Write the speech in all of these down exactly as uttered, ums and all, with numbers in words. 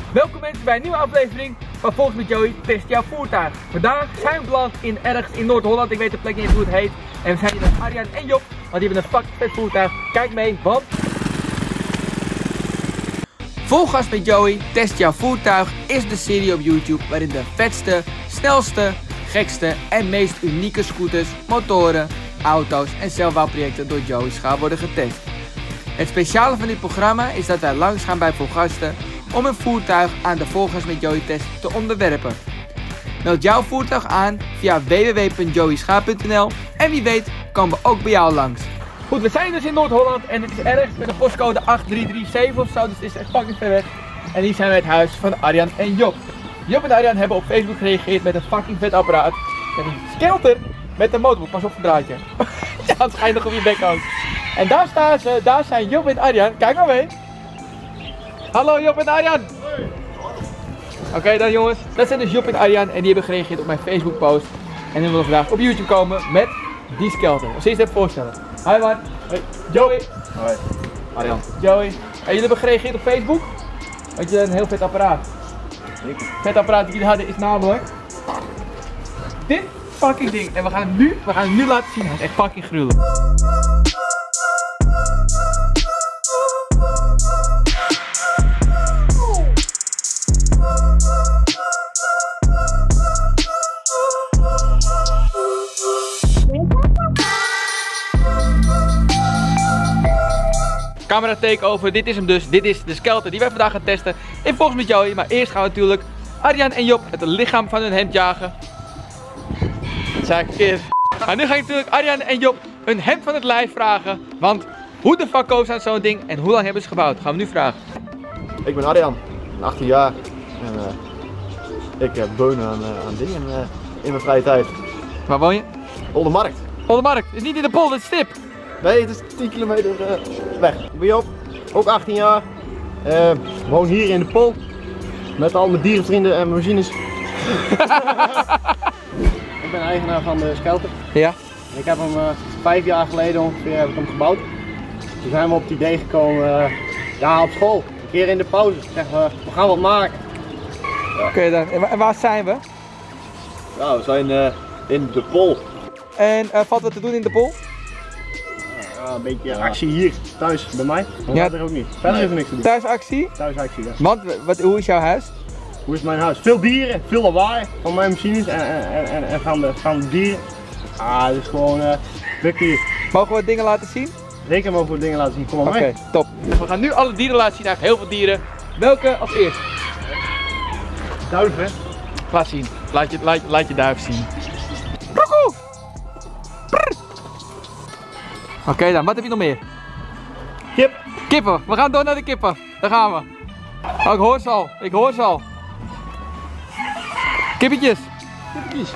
Welkom mensen bij een nieuwe aflevering van Volgens met Joey Test Jouw Voertuig. Vandaag zijn we beland in ergens in Noord-Holland, ik weet de plek niet eens hoe het heet. En we zijn hier met Arjan en Job, want die hebben een fucking vet voertuig. Kijk mee, want... Volgas met Joey Test Jouw Voertuig is de serie op YouTube waarin de vetste, snelste, gekste en meest unieke scooters, motoren, auto's en zelfbouwprojecten door Joey Schaap worden getest. Het speciale van dit programma is dat wij langs gaan bij Volgasten om een voertuig aan de Volgas met Joey test te onderwerpen. Meld jouw voertuig aan via w w w punt joey schaap punt n l en wie weet komen we ook bij jou langs. Goed, we zijn dus in Noord-Holland en het is ergens met een postcode acht drie drie zeven of zo, dus het is echt fucking ver weg. En hier zijn we het huis van Arjan en Job. Job en Arjan hebben op Facebook gereageerd met een fucking vet apparaat. Met een skelter met een motor. Pas op het draadje. Ja, het schijnt nog op je bek ook. En daar staan ze, daar zijn Job en Arjan. Kijk maar mee. Hallo Job en Arjan. Oké okay, dan jongens, dat zijn dus Job en Arjan en die hebben gereageerd op mijn Facebook post. En die willen vandaag op YouTube komen met die skelter. Als eerst even voorstellen. Hi man. Hoi. Joey. Hoi. Arjan. Joey. En jullie hebben gereageerd op Facebook? Want je een heel vet apparaat. Zeker. Vet apparaat die jullie hadden is namelijk dit fucking ding. En we gaan het nu, we gaan het nu laten zien. Het is echt fucking gruwelijk. Camera takeover, dit is hem dus, dit is de skelter die wij vandaag gaan testen in Volgens met Joey. Maar eerst gaan we natuurlijk Arjan en Job het lichaam van hun hemd jagen. Dat zei ik verkeerd. Maar nu ga ik natuurlijk Arjan en Job hun hemd van het lijf vragen. Want hoe de fuck komen ze aan zo'n ding en hoe lang hebben ze gebouwd? Gaan we nu vragen. Ik ben Arjan, achttien jaar en uh, ik uh, beun aan, uh, aan dingen uh, in mijn vrije tijd. Waar woon je? Oldermarkt. Oldermarkt, het is niet in de pol, het is stip. Nee, het is tien kilometer uh, weg. Ik ben Job, ook achttien jaar. Uh, woon hier in de Pol. Met al mijn dierenvrienden en mijn machines. Ik ben eigenaar van de skelter. Ja. Ik heb hem uh, vijf jaar geleden ongeveer heb ik hem gebouwd. Toen zijn we op het idee gekomen, uh, ja op school, een keer in de pauze. Zeggen we, we gaan wat maken. Ja. Oké okay, dan, en, wa en waar zijn we? Nou, we zijn uh, in de Pol. En uh, valt wat te doen in de Pol? Ja, een beetje actie hier, thuis bij mij. Maar ja. Er ook niet. Verder nee. Is er niks te doen. Thuisactie? Thuisactie, ja. Want, wat, hoe is jouw huis? Hoe is mijn huis? Veel dieren, veel lawaai van mijn machines en, en, en, en van, de, van de dieren. Ah, het is gewoon uh, druk hier. Mogen we dingen laten zien? Zeker mogen we dingen laten zien, kom maar mee. Oké, top. We gaan nu alle dieren laten zien, eigenlijk heel veel dieren. Welke als eerst? Duif, hè? Laat zien. Laat je, laat, laat je duif zien. Oké okay, dan, wat heb je nog meer? Kip. Kippen, we gaan door naar de kippen. Daar gaan we. Oh, ik hoor ze al, ik hoor ze al. Kippetjes. Kippetjes.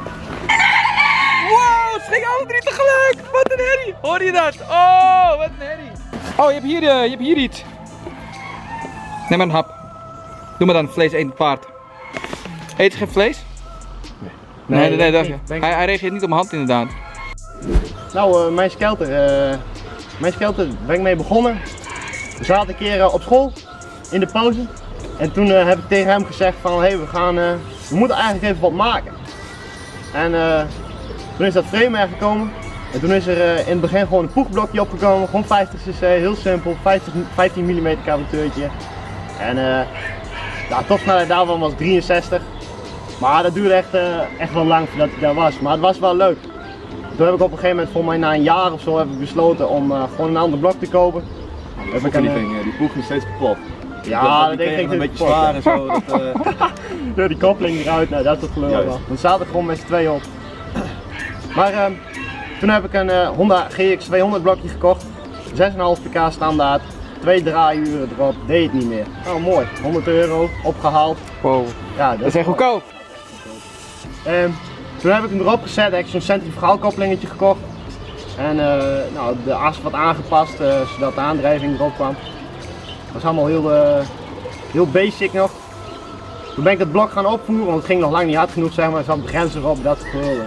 Wow, ze gingen alle drie tegelijk. Wat een herrie. Hoor je dat? Oh, wat een herrie. Oh, je hebt hier, uh, je hebt hier iets. Neem maar een hap. Doe maar dan, vlees eet paard. Eet je geen vlees? Nee. Nee, nee, nee, nee dat is hij, hij reageert niet op mijn hand inderdaad. Nou, uh, mijn skelter, uh, mijn skelter ben ik mee begonnen. We zaten een keer uh, op school, in de pauze. En toen uh, heb ik tegen hem gezegd van, hé, hey, we gaan, uh, we moeten eigenlijk even wat maken. En uh, toen is dat frame er gekomen. En toen is er uh, in het begin gewoon een poegblokje opgekomen. Gewoon vijftig cc, heel simpel, vijftig, vijftien millimeter carburateurtje. En uh, ja, de topsnelheid daarvan was drieënzestig. Maar dat duurde echt, uh, echt wel lang voordat ik daar was. Maar het was wel leuk. Toen heb ik op een gegeven moment, volgens mij na een jaar of zo, heb ik besloten om uh, gewoon een ander blok te kopen. Heb ik een, uh, die poeg is steeds kapot. Ja, dat denk ik een beetje zwaar en zo. Dat, uh... ja, die koppeling eruit, nou, dat is het geloof wel. Dan zaten er gewoon met z'n tweeën op. Maar uh, toen heb ik een uh, Honda G X tweehonderd blokje gekocht. zes komma vijf pk standaard. Twee draaiuren erop, deed het niet meer. Oh mooi, honderd euro, opgehaald. Wow, ja, dat, dat is echt goedkoop. Um, Toen heb ik hem erop gezet, heb ik zo'n centrifugaalkoppelingetje gekocht. En uh, nou, de as wat aangepast, uh, zodat de aandrijving erop kwam. Dat was allemaal heel, uh, heel basic nog. Toen ben ik dat blok gaan opvoeren, want het ging nog lang niet hard genoeg, zeg maar. Er zat een begrenzer op, dat soort gelul.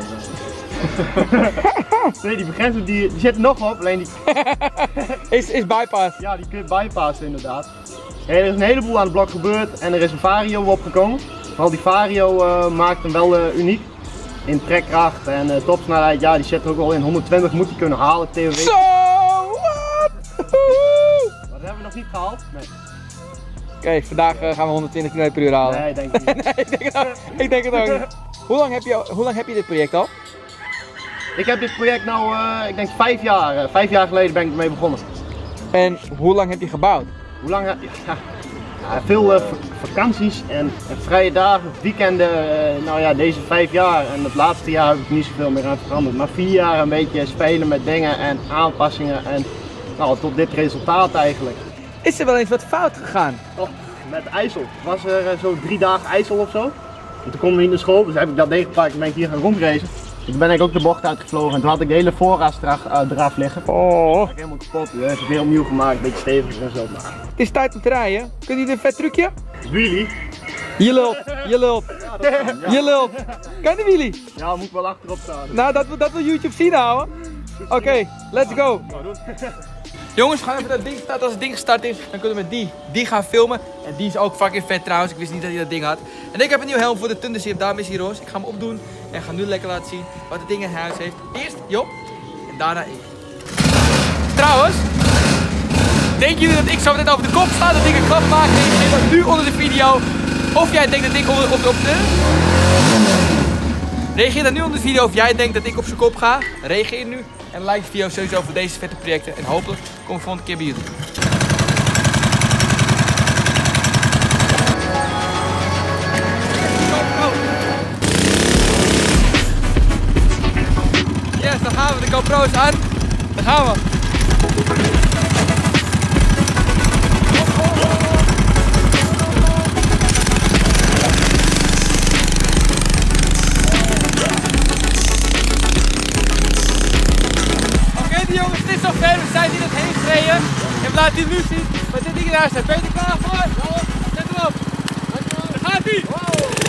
Nee, die begrenzer die, die zit er nog op, alleen die... is, is bypass. Ja, die kun je bypassen inderdaad. Hey, er is een heleboel aan het blok gebeurd en er is een vario opgekomen. Vooral die vario uh, maakt hem wel uh, uniek. In trekkracht en uh, topsnelheid, ja die zit er ook al in. honderdtwintig moet hij kunnen halen, theoretisch. Zo, wat? Dat hebben we nog niet gehaald. Nee. Oké, okay, vandaag uh, gaan we honderdtwintig kilometer per uur halen. Nee, denk ik niet. Nee, ik denk het ook, ik denk het ook niet. Hoe lang, heb je, hoe lang heb je dit project al? Ik heb dit project nou, uh, ik denk vijf jaar, uh, vijf jaar geleden ben ik ermee begonnen. En hoe lang heb je gebouwd? Hoe lang? Ja, ja, veel uh, vakanties en, en vrije dagen, weekenden, uh, nou ja, deze vijf jaar en het laatste jaar heb ik niet zoveel meer aan veranderd. Maar vier jaar een beetje spelen met dingen en aanpassingen en nou, tot dit resultaat eigenlijk. Is er wel eens wat fout gegaan? Oh, met IJssel. Was er uh, zo drie dagen IJssel of zo. En toen konden we niet naar school, dus heb ik dat meegepakt en ben ik hier gaan rondracen. Toen ben ik ook de bocht uitgevlogen en toen had ik de hele voorraad uh, eraf liggen. Oh. Dat ik helemaal kapot, dus heb ik weer opnieuw gemaakt, een beetje steviger en zo. Maar... Het is tijd om te rijden. Kun je een vet trucje? Wheelie? Je lult, je lult, Ja, kan, ja. je lult. Kan de wheelie? Ja, moet ik wel achterop staan. Nou, dat, dat wil YouTube zien houden. Oké, okay, let's go. Jongens, we gaan even dat ding starten. Als het ding gestart is, dan kunnen we met die, die gaan filmen. En die is ook fucking vet trouwens. Ik wist niet dat hij dat ding had. En ik heb een nieuw helm voor de Thunderzip. Daarom is hij roze. Ik ga hem opdoen en ga nu lekker laten zien wat het ding in huis heeft. Eerst Job en daarna ik. Trouwens, denken jullie dat ik zo meteen over de kop sta, dat ik een klap maak? Reageer dan nu onder de video. Of jij denkt dat ik onder, op, op de... Reageer dan nu onder de video of jij denkt dat ik op zijn kop ga. Reageer nu en like de video sowieso voor deze vette projecten. En hopelijk kom ik volgende keer bij jullie. Yes, dan gaan we. De GoPro's aan. Daar gaan we. Jongens, het is zover. We zijn hier het heen gereden. En we laten jullie nu zien wat dit ding in huis staat. Ben je er klaar voor? Ja, zet hem op. Daar gaat hij. Wow.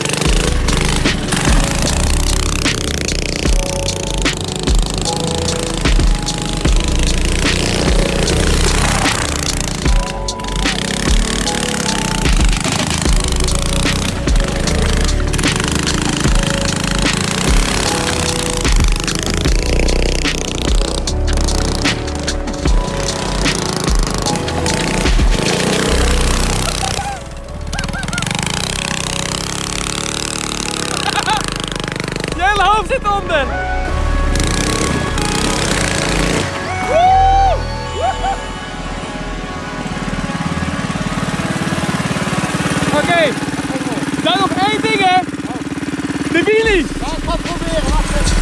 hoofd zit onder. Oké, okay. Dan nog één ding hè. De wheelie. Ja, ik ga het proberen, wacht even.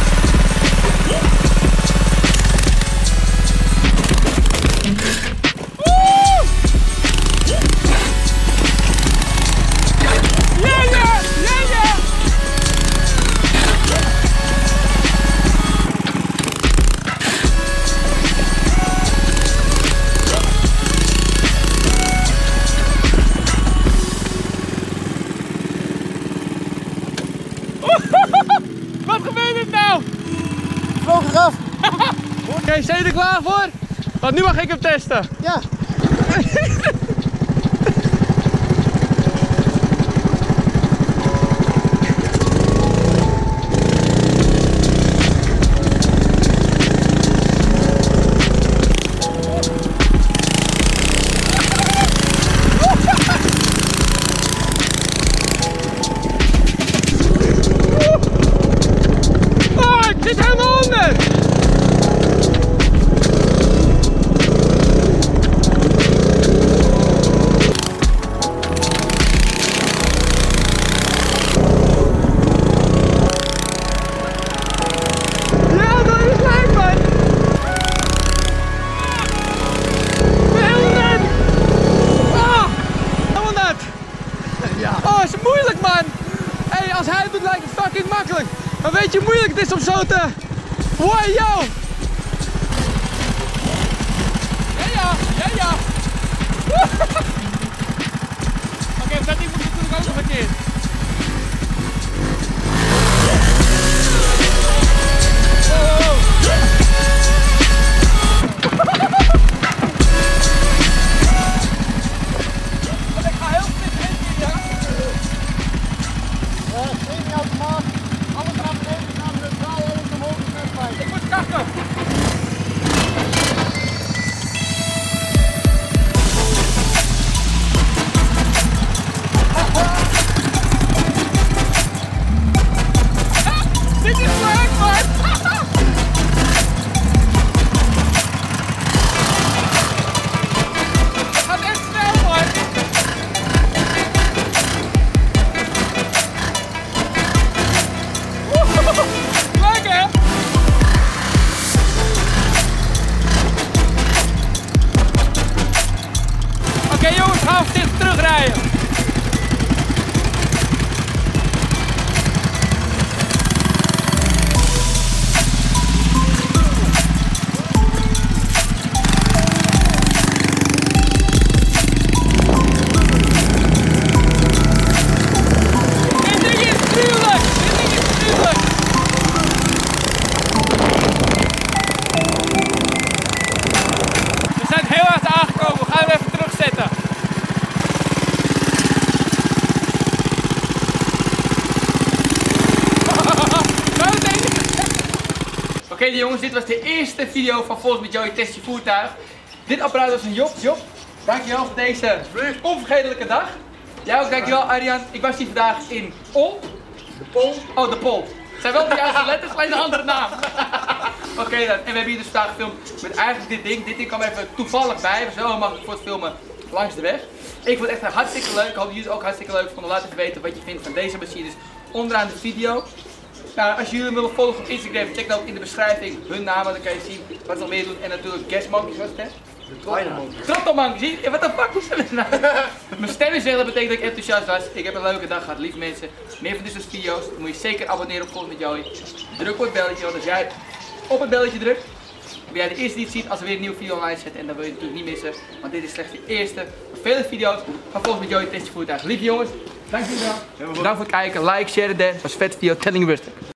Wat gebeurt er nou? Vloog eraf. Oké, okay, zijn jullie er klaar voor? Want nu mag ik hem testen. Ja. Oh, is moeilijk man! Hey, als hij het doet lijkt het fucking makkelijk. Maar weet je hoe moeilijk het is om zo te... Wow, yo! Ja, ja, ja, ja! Oké, okay, dat ding moet natuurlijk ook nog een keer. Oh. Oké okay, jongens, dit was de eerste video van Volgens met Joey Test Je Voertuig. Dit apparaat was een Job. Job, dankjewel voor deze onvergetelijke dag. Jij ook, dankjewel Arjan. Ik was hier vandaag in Ol. De Pol. Oh, de Pol. Het zijn wel de juiste letters, alleen een andere naam. Oké okay, dan, en we hebben hier dus vandaag gefilmd met eigenlijk dit ding. Dit ding kwam even toevallig bij. Het was wel makkelijk voor het filmen langs de weg. Ik vond het echt hartstikke leuk. Ik hoop dat jullie het ook hartstikke leuk vonden. Laat even weten wat je vindt van deze machines onderaan de video. Nou, als jullie willen volgen op Instagram, check dan ook in de beschrijving hun namen. Dan kan je zien wat ze nog meer doen. En natuurlijk Guestmonkeys, was het hè? Trottelmonkey, zie je? Wat de fuck is dat nou? Mijn stem is heel, dat betekent dat ik enthousiast was. Ik heb een leuke dag gehad, lieve mensen. Meer van dit soort video's, dan moet je zeker abonneren op Volgens met Joey. Druk op het belletje, want als jij op het belletje drukt, ben jij de eerste die het ziet als we weer een nieuwe video online zetten. En dan wil je het natuurlijk niet missen, want dit is slechts de eerste van vele video's van Volgens met Joey Test Je Voertuig. Lieve jongens, dank jullie wel. Bedankt voor het kijken, like, share, dance. Was vet video, telling rustig.